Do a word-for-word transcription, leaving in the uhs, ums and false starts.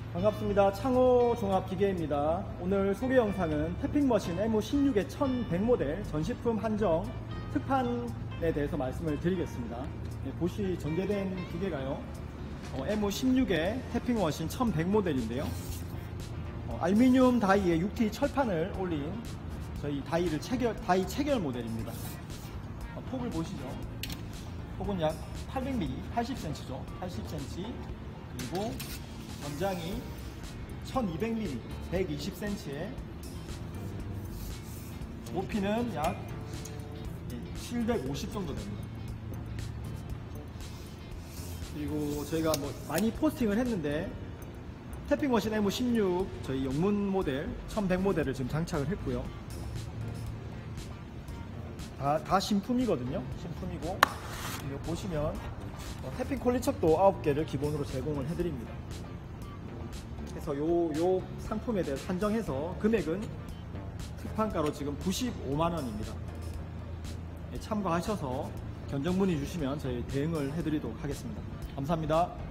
반갑습니다. 창호 종합기계입니다. 오늘 소개 영상은 태핑머신 엠오 십육의 천백 모델 전시품 한정 특판에 대해서 말씀을 드리겠습니다. 네, 보시 전개된 기계가요, 어, 엠오 십육의 태핑머신 천백 모델인데요. 어, 알루미늄 다이에 육 티 철판을 올린 저희 다이를 체결, 다이 체결 모델입니다. 어, 폭을 보시죠. 폭은 약 팔백 밀리미터, 팔십 센티미터죠. 팔십 센티미터. 그리고 전장이 천이백 밀리미터, 백이십 센티미터에 높이는 약 칠백오십 정도 됩니다. 그리고 저희가 뭐 많이 포스팅을 했는데 태핑머신 엠오 십육 저희 영문 모델 천백 모델을 지금 장착을 했고요. 다, 다 신품이거든요. 신품이고, 이거 보시면 어, 태핑 콜리척도 아홉 개를 기본으로 제공을 해드립니다. 그래서 요, 요 상품에 대해서 산정해서 금액은 특판가로 지금 구십오만 원입니다. 예, 참고하셔서 견적 문의 주시면 저희 대응을 해드리도록 하겠습니다. 감사합니다.